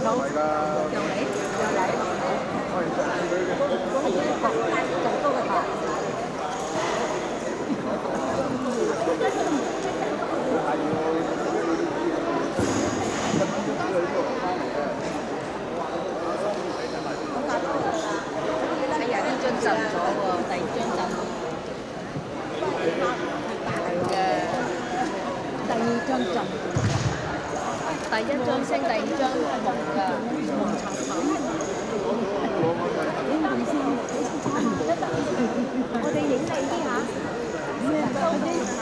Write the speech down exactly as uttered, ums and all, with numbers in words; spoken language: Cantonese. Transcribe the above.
又嚟，又嚟，咁多嘅台。哎呀，呢張震咗喎，第二張震。係嘅，第二張震。第一張升，第二張蒙㗎，蒙查查。影唔先，我哋影你啲嚇。